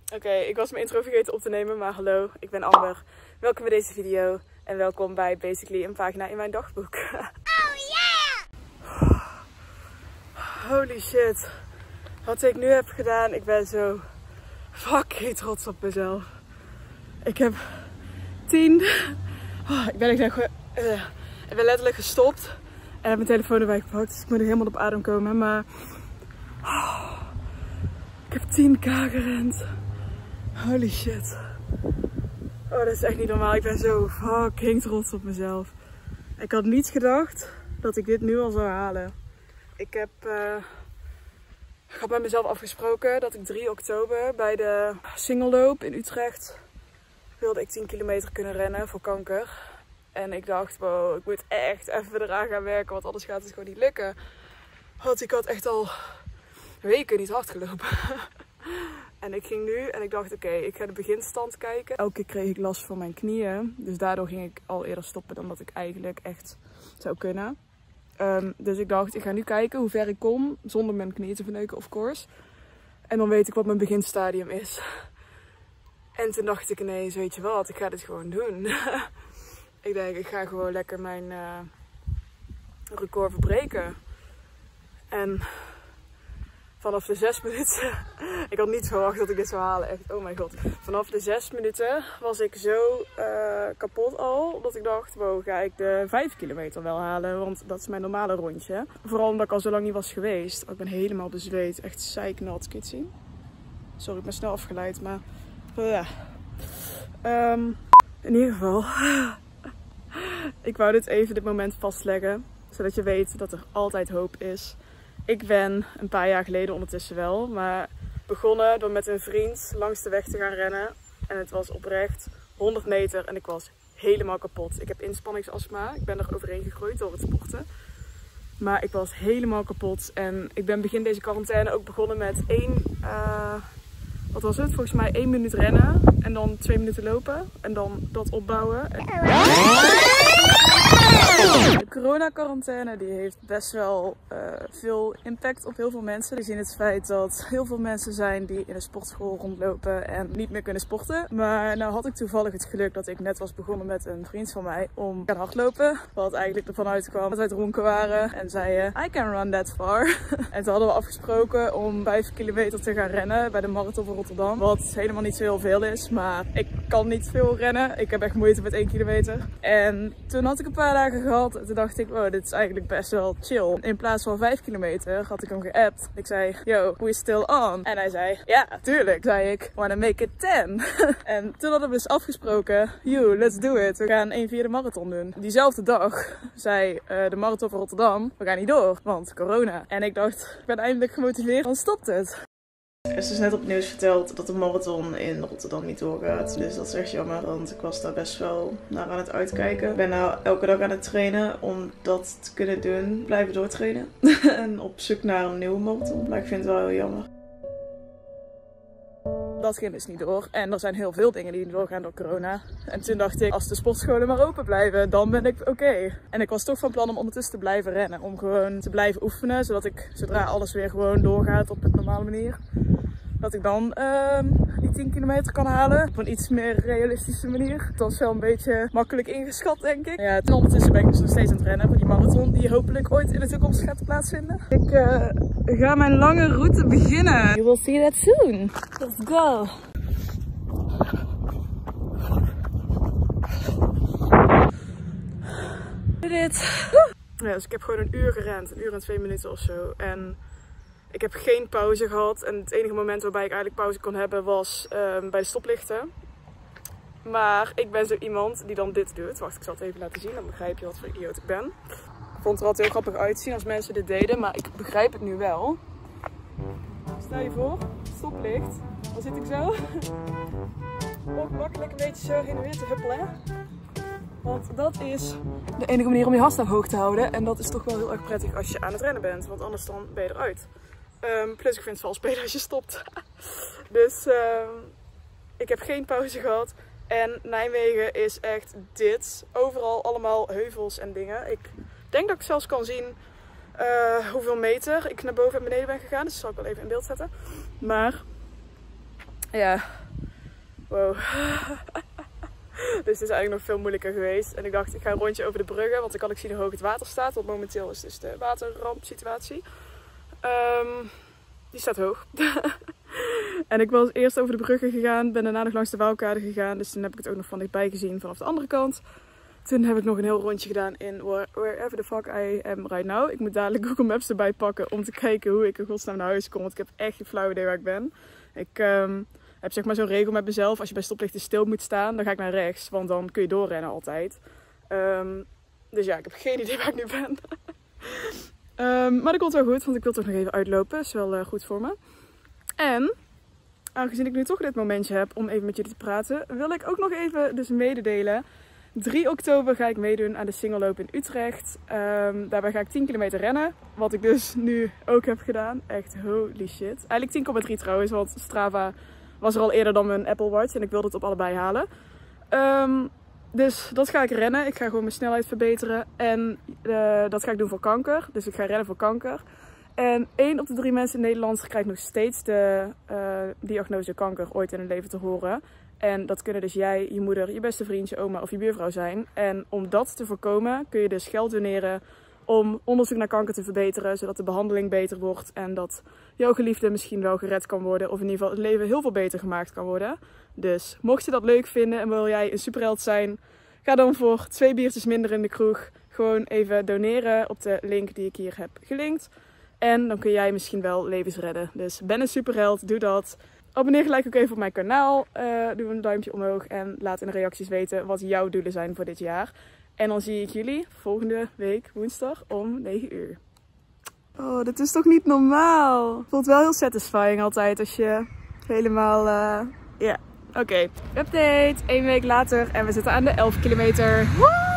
Oké, ik was mijn intro vergeten op te nemen, maar hallo, ik ben Amber. Welkom bij deze video en welkom bij basically een pagina in mijn dagboek. Oh yeah! Holy shit. Wat ik nu heb gedaan, ik ben zo fucking trots op mezelf. Ik heb 10... ik ben letterlijk gestopt en heb mijn telefoon erbij gepakt, dus ik moet er helemaal op adem komen, maar... ik heb 10k gerend. Holy shit. Oh, dat is echt niet normaal. Ik ben zo fucking trots op mezelf. Ik had niet gedacht dat ik dit nu al zou halen. Ik had bij mezelf afgesproken dat ik 3 oktober bij de singelloop in Utrecht wilde ik 10 kilometer kunnen rennen voor kanker. En ik dacht, wow, ik moet echt even eraan gaan werken, want anders gaat het gewoon niet lukken. Want ik had echt al weken niet hard gelopen. En ik ging nu en ik dacht, oké, ik ga de beginstand kijken. Elke keer kreeg ik last van mijn knieën. Dus daardoor ging ik al eerder stoppen dan dat ik eigenlijk echt zou kunnen. Dus ik dacht, ik ga nu kijken hoe ver ik kom. Zonder mijn knieën te verneuken, of course. En dan weet ik wat mijn beginstadium is. En toen dacht ik ineens, weet je wat, ik ga dit gewoon doen. Ik denk, ik ga gewoon lekker mijn record verbreken. En... vanaf de 6 minuten, ik had niet verwacht dat ik dit zou halen, echt, oh mijn god. Vanaf de 6 minuten was ik zo kapot al, dat ik dacht, wow, ga ik de 5 kilometer wel halen, want dat is mijn normale rondje. Vooral omdat ik al zo lang niet was geweest. Ik ben helemaal bezweet, echt zeiknat, kun je het zien? Sorry, ik ben snel afgeleid, maar ja. In ieder geval, ik wou dit moment vastleggen, zodat je weet dat er altijd hoop is. Ik ben een paar jaar geleden ondertussen wel, maar begonnen door met een vriend langs de weg te gaan rennen. En het was oprecht 100 meter en ik was helemaal kapot. Ik heb inspanningsastma, ik ben er overheen gegroeid door het sporten. Maar ik was helemaal kapot en ik ben begin deze quarantaine ook begonnen met wat was het? Volgens mij 1 minuut rennen en dan 2 minuten lopen en dan dat opbouwen. De corona-quarantaine die heeft best wel veel impact op heel veel mensen. We zien het feit dat heel veel mensen zijn die in een sportschool rondlopen en niet meer kunnen sporten. Maar nou had ik toevallig het geluk dat ik net was begonnen met een vriend van mij om te gaan hardlopen. Wat eigenlijk ervan uitkwam dat wij dronken waren en zeiden, I can run that far. En toen hadden we afgesproken om 5 kilometer te gaan rennen bij de Marathon van Rotterdam. Wat helemaal niet zo heel veel is, maar ik kan niet veel rennen. Ik heb echt moeite met 1 kilometer. En toen had ik een paar dagen gehad en toen dacht ik, wow, dit is eigenlijk best wel chill. In plaats van 5 kilometer had ik hem geappt. Ik zei, yo, we still on? En hij zei, ja, tuurlijk. Zei ik, wanna make it 10? En toen hadden we dus afgesproken, yo, let's do it. We gaan 1/4 marathon doen. Diezelfde dag zei de Marathon van Rotterdam, we gaan niet door, want corona. En ik dacht, ik ben eindelijk gemotiveerd, dan stopt het. Er is dus net op het nieuws verteld dat de marathon in Rotterdam niet doorgaat. Dus dat is echt jammer, want ik was daar best wel naar aan het uitkijken. Ik ben nou elke dag aan het trainen om dat te kunnen doen. Blijven doortrainen. En op zoek naar een nieuwe marathon. Maar ik vind het wel heel jammer. Dat ging dus niet door. En er zijn heel veel dingen die niet doorgaan door corona. En toen dacht ik, als de sportscholen maar open blijven, dan ben ik oké. En ik was toch van plan om ondertussen te blijven rennen. Om gewoon te blijven oefenen, zodat ik, zodra alles weer gewoon doorgaat op een normale manier, dat ik dan die 10 kilometer kan halen. Op een iets meer realistische manier. Het was wel een beetje makkelijk ingeschat, denk ik. Ja, ondertussen ben ik dus nog steeds aan het rennen voor die marathon die hopelijk ooit in de toekomst gaat plaatsvinden. Ik ga mijn lange route beginnen. You will see that soon. Let's go. Dit. Ja, dus ik heb gewoon 1 uur gerend. 1 uur en 2 minuten of zo. En ik heb geen pauze gehad en het enige moment waarbij ik eigenlijk pauze kon hebben was bij de stoplichten. Maar ik ben zo iemand die dan dit doet. Wacht, ik zal het even laten zien, dan begrijp je wat voor idioot ik ben. Ik vond het er altijd heel grappig uitzien als mensen dit deden, maar ik begrijp het nu wel. Stel je voor, stoplicht, dan zit ik zo. Ook makkelijk een beetje zo heen en weer te huppelen. Want dat is de enige manier om je hartslag hoog te houden. En dat is toch wel heel erg prettig als je aan het rennen bent. Want anders dan ben je eruit. Plus ik vind het vals spelen als je stopt. Dus ik heb geen pauze gehad. En Nijmegen is echt dit. Overal allemaal heuvels en dingen. Ik denk dat ik zelfs kan zien hoeveel meter ik naar boven en beneden ben gegaan. Dus dat zal ik wel even in beeld zetten. Maar Ja, wow. Dus het is eigenlijk nog veel moeilijker geweest. En ik dacht, ik ga een rondje over de bruggen. Want dan kan ik zien hoe hoog het water staat. Want momenteel is dus de waterrampsituatie. Die staat hoog. En ik was eerst over de bruggen gegaan. Ben daarna nog langs de Waalkade gegaan. Dus toen heb ik het ook nog van dichtbij gezien vanaf de andere kant. Toen heb ik nog een heel rondje gedaan in wherever the fuck I am right now. Ik moet dadelijk Google Maps erbij pakken om te kijken hoe ik in godsnaam naar huis kom. Want ik heb echt geen flauw idee waar ik ben. Ik heb zeg maar zo'n regel met mezelf. Als je bij stoplichten stil moet staan, dan ga ik naar rechts. Want dan kun je doorrennen altijd. Dus ja, ik heb geen idee waar ik nu ben. Maar dat komt wel goed, want ik wil toch nog even uitlopen. Dat is wel goed voor me. En aangezien ik nu toch dit momentje heb om even met jullie te praten, wil ik ook nog even dus mededelen. 3 oktober ga ik meedoen aan de singelloop in Utrecht. Daarbij ga ik 10 kilometer rennen. Wat ik dus nu ook heb gedaan. Echt holy shit. Eigenlijk 10,3 trouwens, want Strava was er al eerder dan mijn Apple Watch. En ik wilde het op allebei halen. Dus dat ga ik rennen. Ik ga gewoon mijn snelheid verbeteren. En dat ga ik doen voor kanker. Dus ik ga rennen voor kanker. En 1 op de 3 mensen in Nederland krijgt nog steeds de diagnose kanker ooit in hun leven te horen. En dat kunnen dus jij, je moeder, je beste vriend, je oma of je buurvrouw zijn. En om dat te voorkomen kun je dus geld doneren om onderzoek naar kanker te verbeteren. Zodat de behandeling beter wordt en dat jouw geliefde misschien wel gered kan worden. Of in ieder geval het leven heel veel beter gemaakt kan worden. Dus mocht je dat leuk vinden en wil jij een superheld zijn, ga dan voor 2 biertjes minder in de kroeg gewoon even doneren op de link die ik hier heb gelinkt. En dan kun jij misschien wel levens redden. Dus ben een superheld, doe dat. Abonneer gelijk ook even op mijn kanaal. Doe een duimpje omhoog en laat in de reacties weten wat jouw doelen zijn voor dit jaar. En dan zie ik jullie volgende week woensdag om 9 uur. Oh, dit is toch niet normaal? Voelt wel heel satisfying altijd als je helemaal... Ja, oké. Update. 1 week later en we zitten aan de 11 kilometer. Woe!